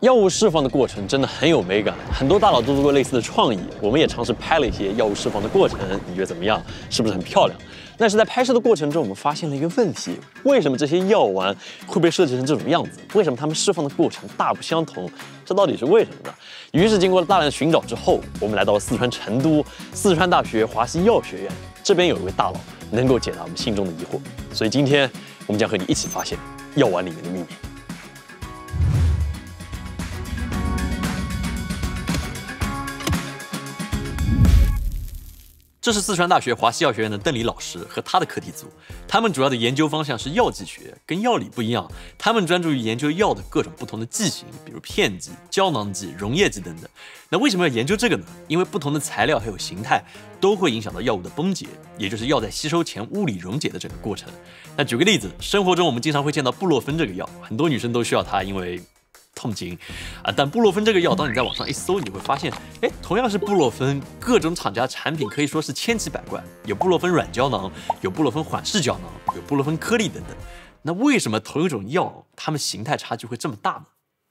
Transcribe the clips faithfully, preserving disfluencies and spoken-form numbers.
药物释放的过程真的很有美感，很多大佬都做过类似的创意，我们也尝试拍了一些药物释放的过程，你觉得怎么样？是不是很漂亮？但是在拍摄的过程中，我们发现了一个问题：为什么这些药丸会被设计成这种样子？为什么它们释放的过程大不相同？这到底是为什么呢？于是经过了大量的寻找之后，我们来到了四川成都四川大学华西药学院，这边有一位大佬能够解答我们心中的疑惑，所以今天我们将和你一起发现药丸里面的秘密。这是四川大学华西药学院的邓黎老师和他的课题组，他们主要的研究方向是药剂学，跟药理不一样，他们专注于研究药的各种不同的剂型，比如片剂、胶囊剂、溶液剂等等。那为什么要研究这个呢？因为不同的材料还有形态都会影响到药物的崩解，也就是药在吸收前物理溶解的整个过程。那举个例子，生活中我们经常会见到布洛芬这个药，很多女生都需要它，因为痛经啊，但布洛芬这个药，当你在网上一搜，你会发现，哎，同样是布洛芬，各种厂家产品可以说是千奇百怪，有布洛芬软胶囊，有布洛芬缓释胶囊，有布洛芬颗粒等等。那为什么同一种药，它们形态差距会这么大呢？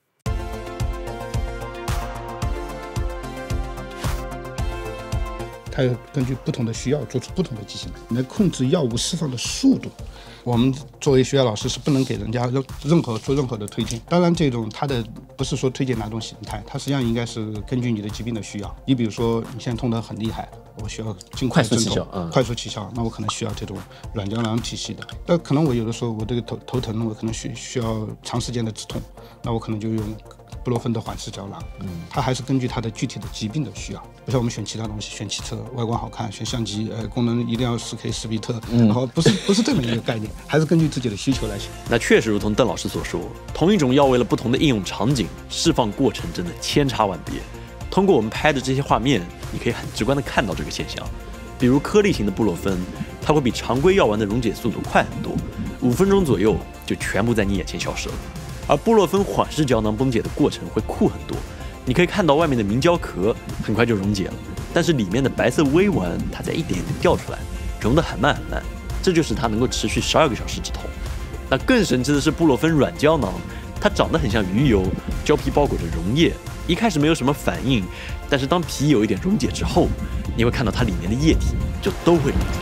它要根据不同的需要做出不同的剂型来控制药物释放的速度。我们作为学校老师是不能给人家任任何做任何的推荐。当然，这种它的不是说推荐哪种形态，它实际上应该是根据你的疾病的需要。你比如说，你现在痛得很厉害，我需要尽快镇痛，嗯、快速起效，那我可能需要这种软胶囊体系的。那可能我有的时候我这个头头疼，我可能需需要长时间的止痛，那我可能就用布洛芬的缓释胶囊。嗯，它还是根据它的具体的疾病的需要。不像我们选其他东西，选汽车外观好看，选相机，呃，功能一定要 四 K 四比特，嗯、然后不是不是这么一个概念，还是根据自己的需求来选。 那确实如同邓老师所说，同一种药为了不同的应用场景，释放过程真的千差万别。通过我们拍的这些画面，你可以很直观的看到这个现象。比如颗粒型的布洛芬，它会比常规药丸的溶解速度快很多，五分钟左右就全部在你眼前消失了。而布洛芬缓释胶囊崩解的过程会酷很多。你可以看到外面的明胶壳很快就溶解了，但是里面的白色微丸它在一点点掉出来，溶得很慢很慢，这就使它能够持续十二个小时止痛。那更神奇的是布洛芬软胶囊，它长得很像鱼油，胶皮包裹着溶液，一开始没有什么反应，但是当皮有一点溶解之后，你会看到它里面的液体就都会溶解。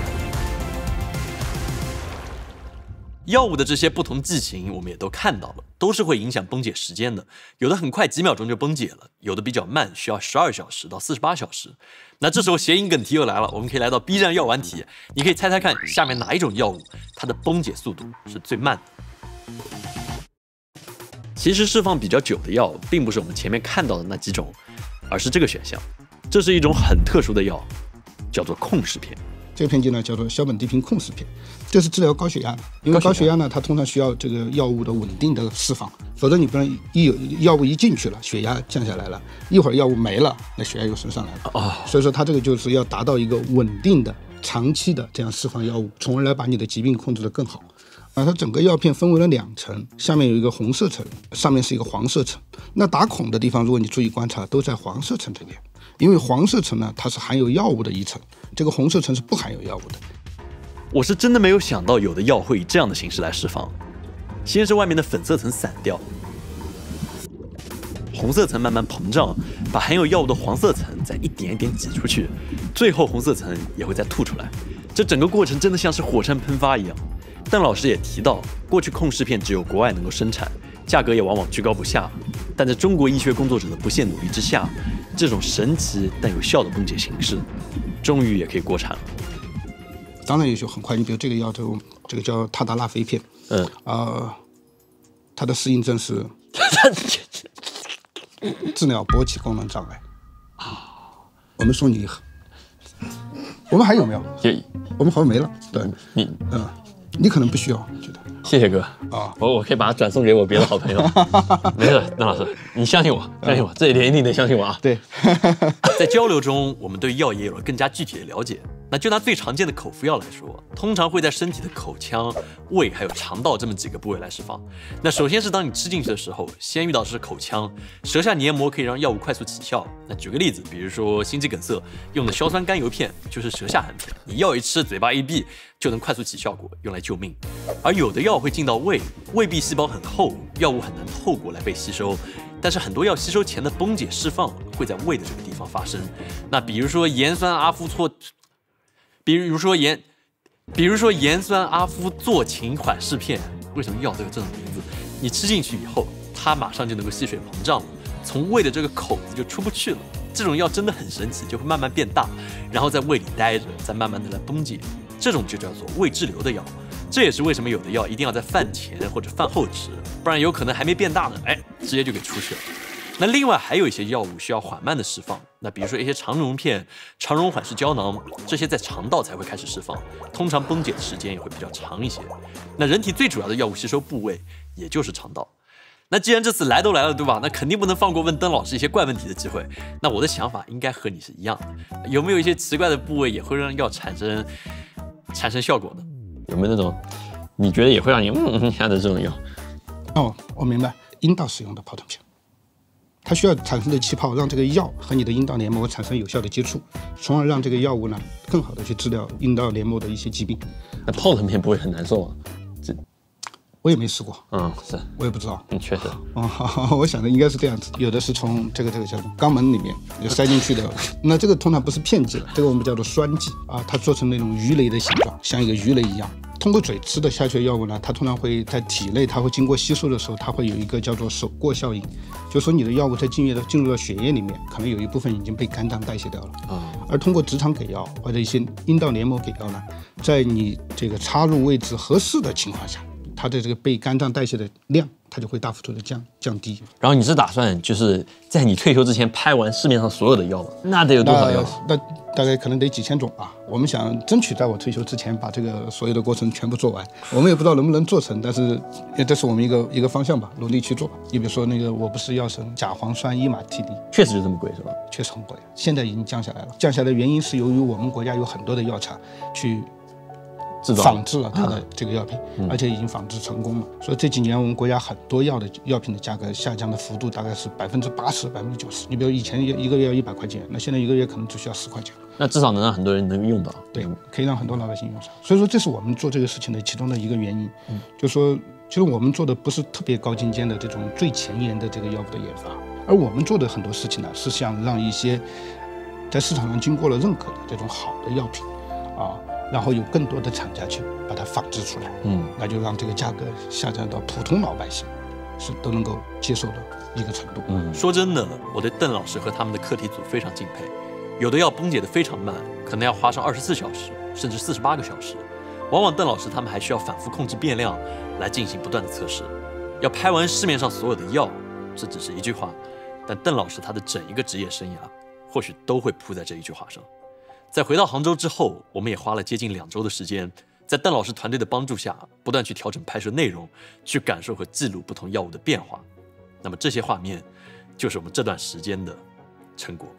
药物的这些不同剂型，我们也都看到了，都是会影响崩解时间的。有的很快几秒钟就崩解了，有的比较慢，需要十二小时到四十八小时。那这时候谐音梗题又来了，我们可以来到 B 站药丸题，你可以猜猜看，下面哪一种药物它的崩解速度是最慢的？其实释放比较久的药，并不是我们前面看到的那几种，而是这个选项。这是一种很特殊的药，叫做控释片。 这个片剂呢叫做硝苯地平控释片，这是治疗高血压的。因为高血压呢，它通常需要这个药物的稳定的释放，否则你不能一有药物一进去了，血压降下来了，一会儿药物没了，那血压又升上来了。哦，所以说它这个就是要达到一个稳定的、长期的这样释放药物，从而来把你的疾病控制得更好。啊，它整个药片分为了两层，下面有一个红色层，上面是一个黄色层。那打孔的地方，如果你注意观察，都在黄色层这边。因为黄色层呢，它是含有药物的一层，这个红色层是不含有药物的。 我是真的没有想到有的药会以这样的形式来释放。先是外面的粉色层散掉，红色层慢慢膨胀，把含有药物的黄色层再一点一点挤出去，最后红色层也会再吐出来。这整个过程真的像是火山喷发一样。邓老师也提到，过去控释片只有国外能够生产，价格也往往居高不下。但在中国医学工作者的不懈努力之下，这种神奇但有效的崩解形式，终于也可以国产了。 当然也就很快，你比如这个药，这个这个叫他达拉菲片，嗯啊、呃，它的适应症是治疗勃起功能障碍啊。我们说你，我们还有没有？ 也， 我们好像没了。对， 你， 嗯，你可能不需要，觉得。 谢谢哥啊，我我可以把它转送给我别的好朋友。没事，邓老师，你相信我，相信我，这一点一定得相信我啊。 对， 在交流中，我们对药也有了更加具体的了解。 那就拿最常见的口服药来说，通常会在身体的口腔、胃还有肠道这么几个部位来释放。那首先是当你吃进去的时候，先遇到的是口腔，舌下黏膜可以让药物快速起效。那举个例子，比如说心肌梗塞用的硝酸甘油片就是舌下含片，你药一吃，嘴巴一闭就能快速起效果，用来救命。而有的药会进到胃，胃壁细胞很厚，药物很难透过来被吸收。但是很多药吸收前的崩解释放会在胃的这个地方发生。那比如说盐酸阿夫唑。比如说盐，比如说盐酸阿夫唑嗪缓释片，为什么药都有这种名字？你吃进去以后，它马上就能够吸水膨胀了，从胃的这个口子就出不去了。这种药真的很神奇，就会慢慢变大，然后在胃里待着，再慢慢的来崩解。这种就叫做胃滞留的药。这也是为什么有的药一定要在饭前或者饭后吃，不然有可能还没变大呢，哎，直接就给出去了。那另外还有一些药物需要缓慢的释放，那比如说一些肠溶片、肠溶缓释胶囊，这些在肠道才会开始释放，通常崩解的时间也会比较长一些。那人体最主要的药物吸收部位也就是肠道。那既然这次来都来了，对吧？那肯定不能放过问邓老师一些怪问题的机会。那我的想法应该和你是一样的，有没有一些奇怪的部位也会让药产生产生效果呢？ 有没有那种你觉得也会让你嗯一下的这种药？ 哦，我明白，阴道使用的泡腾片。它需要产生的气泡让这个药和你的阴道黏膜产生有效的接触，从而让这个药物呢更好的去治疗阴道黏膜的一些疾病。 那泡腾片不会很难受啊？这我也没试过， 嗯，是我也不知道。 嗯，确实。 哦，好，我想的应该是这样子，有的是从这个这个叫肛门里面就塞进去的，那这个通常不是片剂了，这个我们叫做栓剂啊，它做成那种鱼雷的形状，像一个鱼雷一样。通过嘴吃的下去的药物呢，它通常会在体内，它会经过吸收的时候，它会有一个叫做手过效应，就是说你的药物在进入到进入到血液里面，可能有一部分已经被肝脏代谢掉了。啊，而通过直肠给药或者一些阴道黏膜给药呢，在你这个插入位置合适的情况下，它的这个被肝脏代谢的量，它就会大幅度的降降低。 然后你是打算就是在你退休之前拍完市面上所有的药吗？那得有多少药？ 那大概可能得几千种吧。我们想争取在我退休之前把这个所有的过程全部做完。我们也不知道能不能做成，但是这是我们一个一个方向吧，努力去做。你比如说那个我不是药神甲磺酸伊马替尼， 确实就这么贵是吧？ 确实很贵，现在已经降下来了。降下来的原因是由于我们国家有很多的药厂去仿制了它的这个药品，嗯、而且已经仿制成功了。所以这几年我们国家很多药的药品的价格下降的幅度大概是百分之八十、百分之九十。你比如以前一个月要一百块钱，那现在一个月可能只需要十块钱。 那至少能让很多人能用到。 对，可以让很多老百姓用上。所以说，这是我们做这个事情的其中的一个原因。嗯，就是说，其实我们做的不是特别高精尖的这种最前沿的这个药物的研发，而我们做的很多事情呢，是想让一些在市场上经过了认可的这种好的药品，啊。然后有更多的厂家去把它仿制出来，嗯，那就让这个价格下降到普通老百姓是都能够接受的一个程度。 嗯，说真的，我对邓老师和他们的课题组非常敬佩。有的药崩解的非常慢，可能要花上二十四小时，甚至四十八个小时。往往邓老师他们还需要反复控制变量来进行不断的测试。要拍完市面上所有的药，这只是一句话，但邓老师他的整一个职业生涯，或许都会扑在这一句话上。在回到杭州之后，我们也花了接近两周的时间，在邓老师团队的帮助下，不断去调整拍摄内容，去感受和记录不同药物的变化。那么这些画面，就是我们这段时间的成果。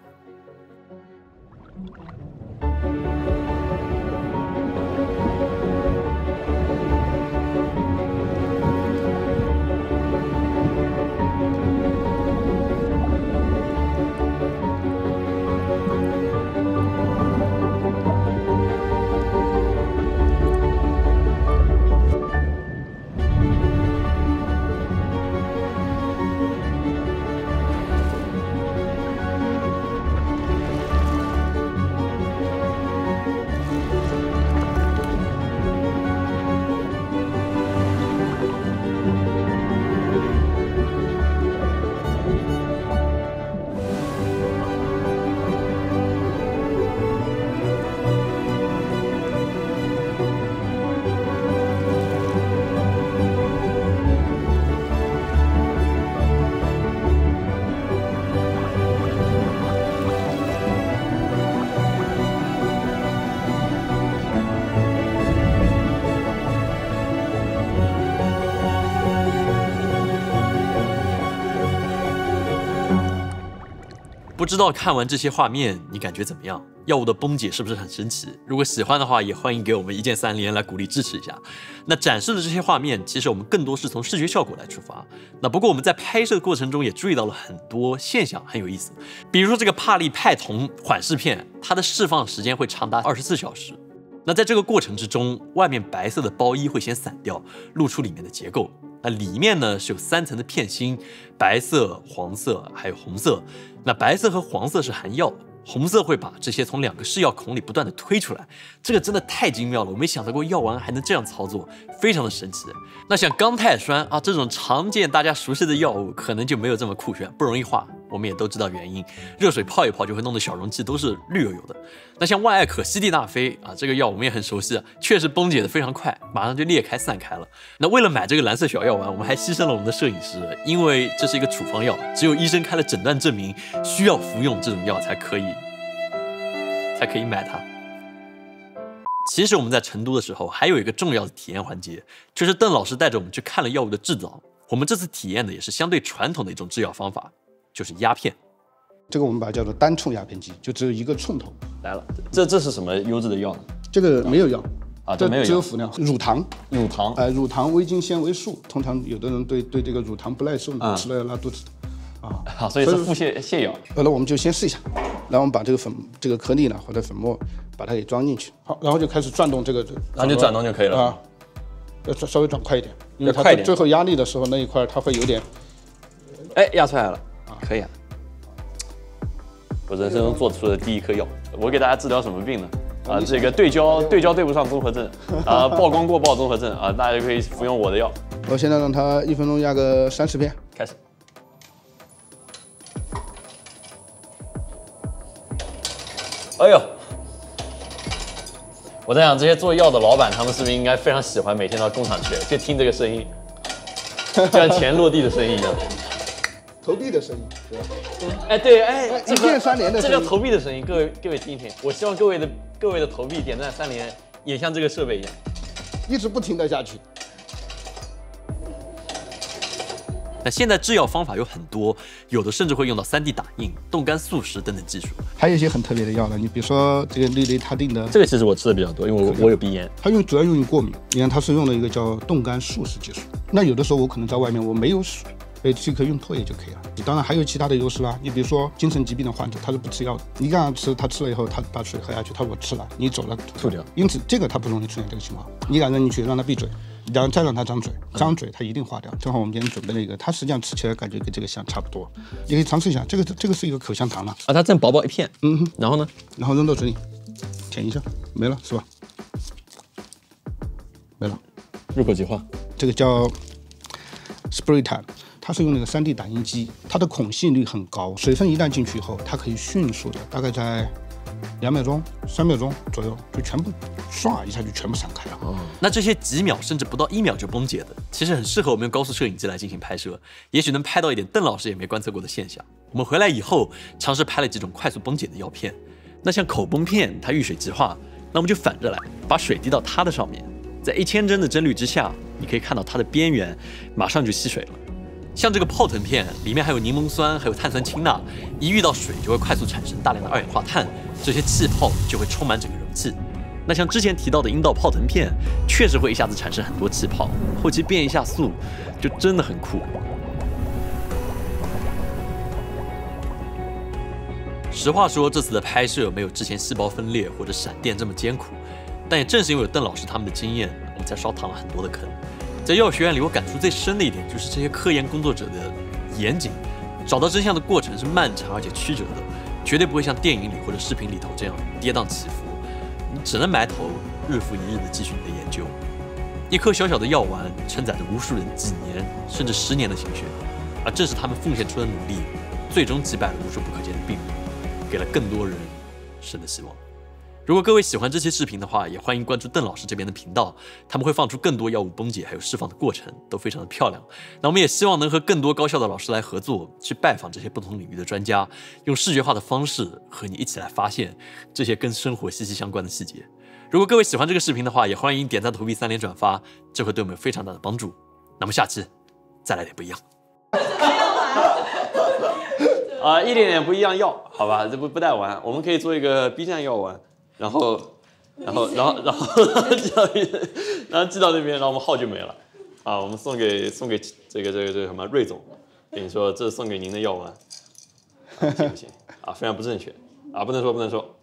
不知道看完这些画面，你感觉怎么样？ 药物的崩解是不是很神奇？如果喜欢的话，也欢迎给我们一键三连来鼓励支持一下。那展示的这些画面，其实我们更多是从视觉效果来出发。那不过我们在拍摄的过程中也注意到了很多现象，很有意思。比如说这个帕利派酮缓释片，它的释放时间会长达二十四小时。那在这个过程之中，外面白色的包衣会先散掉，露出里面的结构。那里面呢是有三层的片芯，白色、黄色还有红色。那白色和黄色是含药的。红色会把这些从两个试药孔里不断的推出来，这个真的太精妙了，我没想到过药丸还能这样操作，非常的神奇。那像钢钛酸啊这种常见大家熟悉的药物，可能就没有这么酷炫，不容易化。我们也都知道原因，热水泡一泡就会弄得小容器都是绿油油的。那像万艾可西地那非啊，这个药我们也很熟悉啊，确实崩解的非常快，马上就裂开散开了。那为了买这个蓝色小药丸，我们还牺牲了我们的摄影师，因为这是一个处方药，只有医生开了诊断证明需要服用这种药才可以，才可以买它。其实我们在成都的时候，还有一个重要的体验环节，就是邓老师带着我们去看了药物的制造。我们这次体验的也是相对传统的一种制药方法。就是鸦片， 这个我们把它叫做单冲鸦片机，就只有一个冲头。 来了，这这是什么优质的药呢？ 这个没有药啊，这没有药， 只有辅料，乳糖， 乳糖， 呃，乳糖微晶纤维素，通常有的人对对这个乳糖不耐受， 嗯、 吃了要拉肚子的，啊， 好，所以是腹泻泻药。 呃，那我们就先试一下，然后我们把这个粉这个颗粒呢或者粉末把它给装进去，好，然后就开始转动这个， 然后就转动就可以了啊，要稍微转快一点，因为它快一点最后压力的时候那一块它会有点， 哎，压出来了，啊，可以啊。我人生中做出的第一颗药，我给大家治疗什么病呢？啊，这个对焦对焦对不上综合症，啊，曝光过曝综合症啊，大家就可以服用我的药。 我现在让它一分钟压个三十遍， 开始。哎呦，我在想这些做药的老板，他们是不是应该非常喜欢每天到工厂去，就听这个声音，就像钱落地的声音一样。 投币的声音，对吧？ 哎，对，哎， 一键三连的声音， 这叫投币的声音，各位各位听一听。我希望各位的各位的投币、点赞、三连也像这个设备一样， 一直不停的下去。 那现在制药方法有很多，有的甚至会用到 三 D 打印、冻干速食等等技术。 还有一些很特别的药呢，你比如说这个氯雷他定的， 这个其实我吃的比较多，因为我我有鼻炎。 它用主要用于过敏，你看它是用了一个叫冻干速食技术。那有的时候我可能在外面我没有水。所以这颗用唾液就可以了。当然还有其他的优势啦，你比如说精神疾病的患者，他是不吃药的，你让他吃，他吃了以后，他把水喝下去，他说我吃了，你走了吐掉。 因此这个他不容易出现这个情况。你敢扔进去，让他闭嘴，然后再让他张嘴，张嘴他一定化掉。正好我们今天准备了一个，它实际上吃起来感觉跟这个香差不多，你可以尝试一下。这个这个是一个口香糖了啊，它这么薄薄一片， 嗯哼， 然后呢， 然后扔到嘴里，舔一下，没了是吧？没了， 入口即化。 这个叫 Spray-Tan。它是用那个 三 D 打印机，它的孔隙率很高，水分一旦进去以后，它可以迅速的，大概在两秒钟、三秒钟左右，就全部唰一下就全部散开了。 哦，那这些几秒甚至不到一秒就崩解的，其实很适合我们用高速摄影机来进行拍摄，也许能拍到一点邓老师也没观测过的现象。我们回来以后尝试拍了几种快速崩解的药片，那像口崩片，它遇水即化，那我们就反着来，把水滴到它的上面，在一千帧的帧率之下，你可以看到它的边缘马上就吸水了。像这个泡腾片里面还有柠檬酸，还有碳酸氢钠，一遇到水就会快速产生大量的二氧化碳，这些气泡就会充满整个容器。那像之前提到的阴道泡腾片，确实会一下子产生很多气泡，后期变一下速，就真的很酷。实话说，这次的拍摄没有之前细胞分裂或者闪电这么艰苦，但也正是因为有邓老师他们的经验，我们才少淌了很多的坑。在药学院里，我感触最深的一点就是这些科研工作者的严谨，找到真相的过程是漫长而且曲折的，绝对不会像电影里或者视频里头这样跌宕起伏，你只能埋头日复一日地继续你的研究。一颗小小的药丸承载着无数人几年甚至十年的心血，而正是他们奉献出的努力，最终击败了无处不可见的病魔，给了更多人生的希望。如果各位喜欢这期视频的话，也欢迎关注邓老师这边的频道，他们会放出更多药物崩解还有释放的过程，都非常的漂亮。那我们也希望能和更多高校的老师来合作，去拜访这些不同领域的专家，用视觉化的方式和你一起来发现这些跟生活息息相关的细节。如果各位喜欢这个视频的话，也欢迎点赞、投币、三连、转发，这会对我们有非常大的帮助。那么下期再来点不一样。 啊，一点点不一样药，好吧，这不不带玩，我们可以做一个 B 站药丸，然后，然后，然后，然后寄到，然后寄到那边，然后我们号就没了，啊，我们送给送给这个这个这个什么瑞总，跟你说这是送给您的药丸，啊、行不行？啊，非常不正确，啊，不能说不能说。